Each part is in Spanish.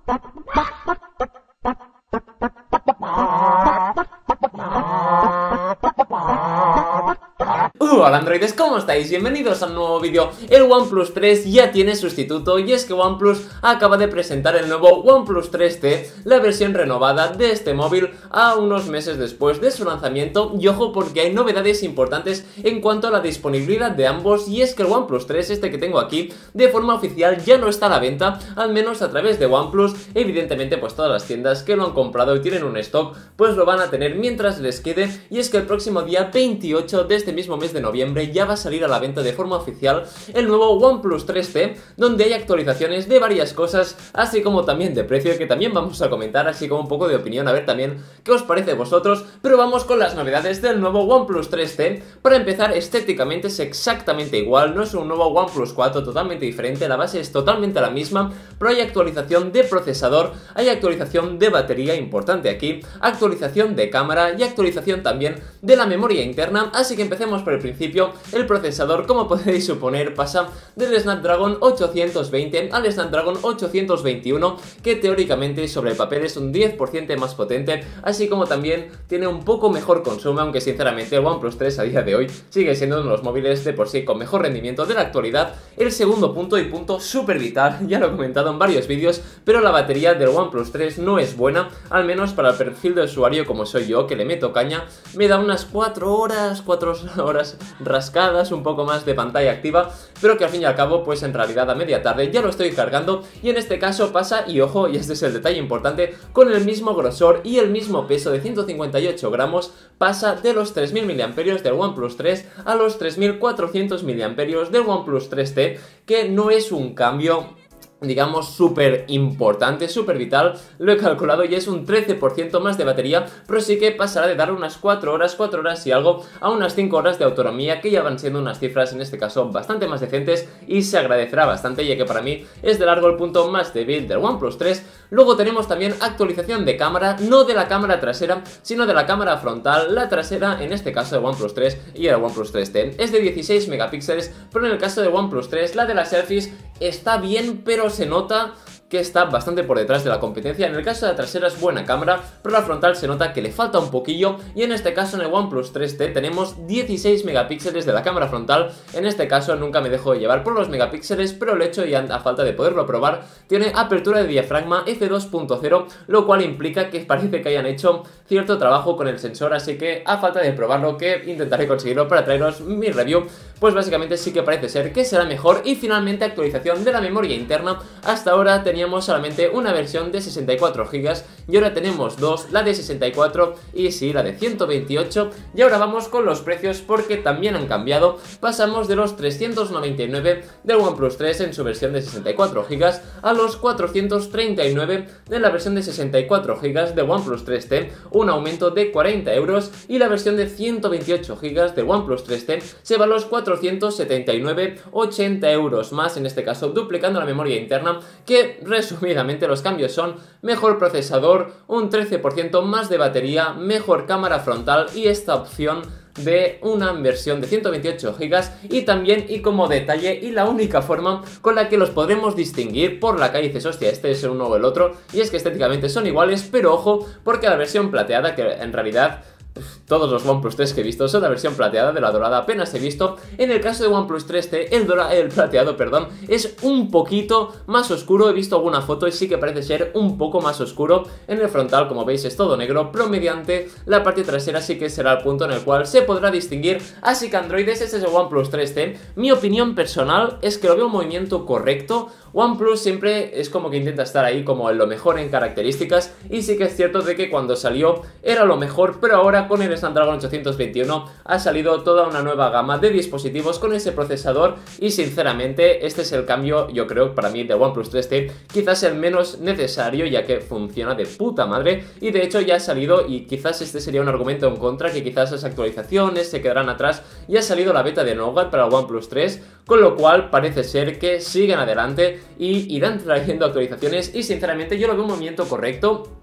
Hola androides, ¿cómo estáis? Bienvenidos a un nuevo vídeo. El OnePlus 3 ya tiene sustituto y es que OnePlus acaba de presentar el nuevo OnePlus 3T, la versión renovada de este móvil a unos meses después de su lanzamiento. Y ojo porque hay novedades importantes en cuanto a la disponibilidad de ambos, y es que el OnePlus 3, este que tengo aquí, de forma oficial ya no está a la venta, al menos a través de OnePlus. Evidentemente pues todas las tiendas que lo han comprado y tienen un stock pues lo van a tener mientras les quede, y es que el próximo día 28 de este mismo mes de noviembre ya va a salir a la venta de forma oficial el nuevo OnePlus 3T, donde hay actualizaciones de varias cosas, así como también de precio, que también vamos a comentar, así como un poco de opinión, a ver también qué os parece a vosotros. Pero vamos con las novedades del nuevo OnePlus 3T. Para empezar, estéticamente es exactamente igual, no es un nuevo OnePlus 4 totalmente diferente, la base es totalmente la misma, pero hay actualización de procesador, hay actualización de batería, importante aquí, actualización de cámara y actualización también de la memoria interna. Así que empecemos por el principio. El procesador, como podéis suponer, pasa del Snapdragon 820 al Snapdragon 821, que teóricamente sobre el papel es un 10% más potente, así como también tiene un poco mejor consumo, aunque sinceramente el OnePlus 3 a día de hoy sigue siendo uno de los móviles de por sí con mejor rendimiento de la actualidad. El segundo punto, y punto súper vital, ya lo he comentado en varios vídeos, pero la batería del OnePlus 3 no es buena, al menos para el perfil de usuario como soy yo, que le meto caña. Me da unas 4 horas rascadas, un poco más de pantalla activa, pero que al fin y al cabo pues en realidad a media tarde ya lo estoy cargando, y en este caso pasa, y ojo, y este es el detalle importante, con el mismo grosor y el mismo peso de 158 gramos, pasa de los 3000 mAh del OnePlus 3 a los 3400 mAh del OnePlus 3T, que no es un cambio digamos súper importante, súper vital, lo he calculado y es un 13% más de batería, pero sí que pasará de dar unas 4 horas y algo a unas 5 horas de autonomía, que ya van siendo unas cifras en este caso bastante más decentes y se agradecerá bastante, ya que para mí es de largo el punto más débil del OnePlus 3. Luego tenemos también actualización de cámara, no de la cámara trasera, sino de la cámara frontal. La trasera, en este caso de OnePlus 3 y el OnePlus 3T, es de 16 megapíxeles, pero en el caso de OnePlus 3, la de las selfies está bien, pero se nota que está bastante por detrás de la competencia. En el caso de la trasera es buena cámara, pero la frontal se nota que le falta un poquillo, y en este caso en el OnePlus 3T tenemos 16 megapíxeles de la cámara frontal. En este caso nunca me dejo llevar por los megapíxeles, pero el hecho, y a falta de poderlo probar, tiene apertura de diafragma f2.0, lo cual implica que parece que hayan hecho cierto trabajo con el sensor, así que a falta de probarlo, que intentaré conseguirlo para traeros mi review, pues básicamente sí que parece ser que será mejor. Y finalmente actualización de la memoria interna. Hasta ahora teníamos solamente una versión de 64 GB y ahora tenemos dos, la de 64 y sí, la de 128. Y ahora vamos con los precios, porque también han cambiado. Pasamos de los 399 del OnePlus 3 en su versión de 64 GB a los 439 de la versión de 64 GB de OnePlus 3T, un aumento de 40 euros, y la versión de 128 GB de OnePlus 3T se va a los 479, 80 euros más, en este caso duplicando la memoria interna, que resumidamente los cambios son mejor procesador, un 13% más de batería, mejor cámara frontal y esta opción de una versión de 128 GB. Y también, y como detalle, y la única forma con la que los podremos distinguir por la calle, dices, hostia, este es uno o el otro, y es que estéticamente son iguales, pero ojo, porque la versión plateada, que en realidad todos los OnePlus 3 que he visto son la versión plateada, de la dorada apenas he visto. En el caso de OnePlus 3T, el plateado, perdón, es un poquito más oscuro. He visto alguna foto y sí que parece ser un poco más oscuro. En el frontal, como veis, es todo negro, pero mediante la parte trasera sí que será el punto en el cual se podrá distinguir. Así que androides, este es el OnePlus 3T. Mi opinión personal es que lo veo un movimiento correcto. OnePlus siempre es como que intenta estar ahí como en lo mejor en características, y sí que es cierto de que cuando salió era lo mejor, pero ahora con el Snapdragon 821 ha salido toda una nueva gama de dispositivos con ese procesador, y sinceramente este es el cambio, yo creo, para mí de OnePlus 3T, quizás el menos necesario, ya que funciona de puta madre, y de hecho ya ha salido, y quizás este sería un argumento en contra, que quizás las actualizaciones se quedarán atrás, y ha salido la beta de Nougat para el OnePlus 3, con lo cual parece ser que siguen adelante y irán trayendo actualizaciones, y sinceramente yo lo veo un movimiento correcto,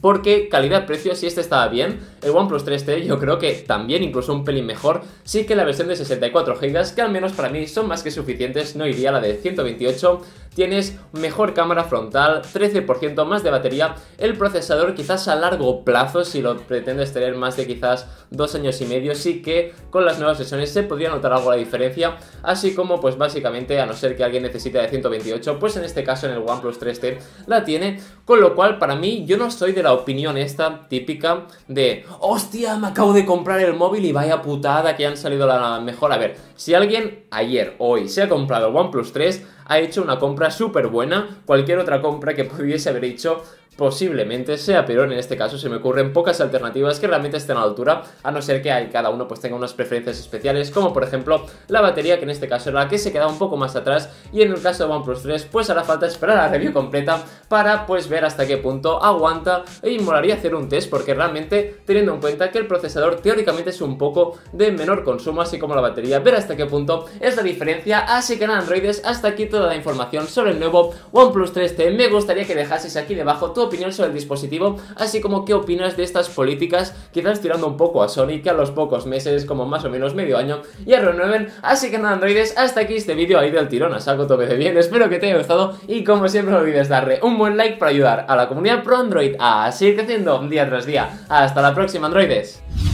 porque calidad-precio, si este estaba bien, el OnePlus 3T yo creo que también, incluso un pelín mejor, sí que la versión de 64 GB, que al menos para mí son más que suficientes, no iría a la de 128. Tienes mejor cámara frontal, 13% más de batería, el procesador quizás a largo plazo, si lo pretendes tener más de quizás 2 años y medio, sí que con las nuevas versiones se podría notar algo la diferencia, así como pues básicamente, a no ser que alguien necesite de 128, pues en este caso en el OnePlus 3T la tiene, con lo cual para mí yo no soy de la opinión esta típica de hostia, me acabo de comprar el móvil y vaya putada que han salido la mejor. A ver, si alguien ayer o hoy se ha comprado el OnePlus 3, ha hecho una compra súper buena. Cualquier otra compra que pudiese haber hecho posiblemente sea peor. En este caso se me ocurren pocas alternativas que realmente estén a la altura, a no ser que cada uno pues tenga unas preferencias especiales, como por ejemplo la batería, que en este caso era la que se quedaba un poco más atrás, y en el caso de OnePlus 3 pues hará falta esperar a la review completa para pues ver hasta qué punto aguanta, y molaría hacer un test porque realmente, teniendo en cuenta que el procesador teóricamente es un poco de menor consumo, así como la batería, ver hasta qué punto es la diferencia. Así que nada, androides, hasta aquí toda la información sobre el nuevo OnePlus 3T. Me gustaría que dejases aquí debajo tu opinión sobre el dispositivo, así como qué opinas de estas políticas, quizás tirando un poco a Sony, que a los pocos meses, como más o menos medio año, ya renueven. Así que nada, androides, hasta aquí este vídeo ahí del tirón, a saco tope de bien. Espero que te haya gustado y como siempre no olvides darle un buen like para ayudar a la comunidad pro Android a seguir creciendo día tras día. Hasta la próxima, androides.